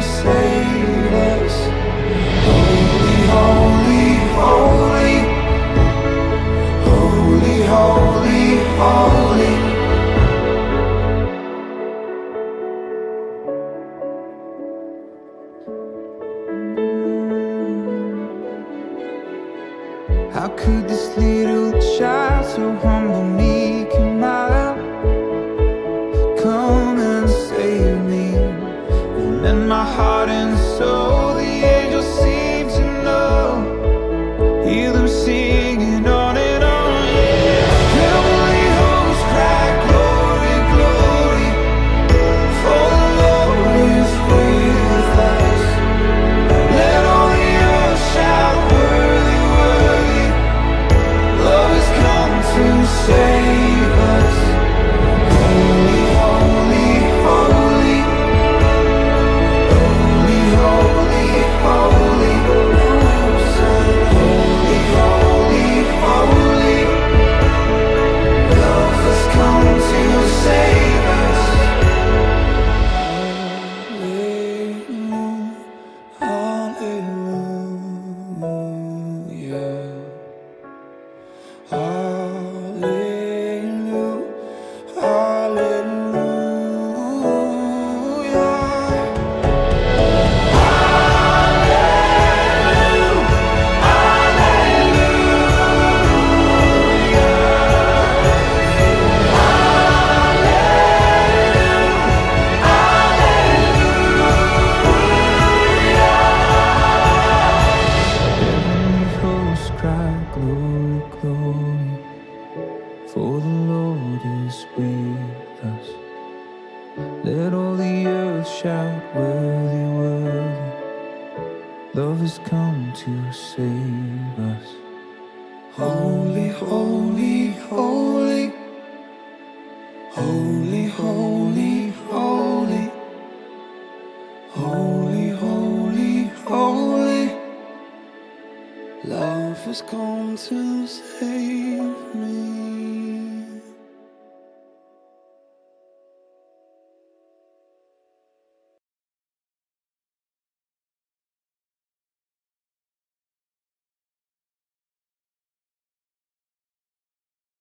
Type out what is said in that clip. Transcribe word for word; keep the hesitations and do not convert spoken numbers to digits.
save us. Holy, holy, holy, holy, holy, holy. How could this little child, so humble, meek and mild, come and save me? And in my heart and soul, the angels seem to know. Hear them singing on and on. Heavenly hosts cry, glory, glory, for the Lord is with us. Let all the earth shout, worthy, worthy, love has come to save us. Holy, holy, holy, holy, holy, holy, holy, holy, holy, love has come to save us. Hallelujah, hallelujah, hallelujah, heavenly hosts cry, glory, glory, for the Lord is with us. Let all the earth shout, worthy, worthy, love has come to save us. Holy, holy, holy, holy, holy, holy, holy, holy, holy, love has come to save me.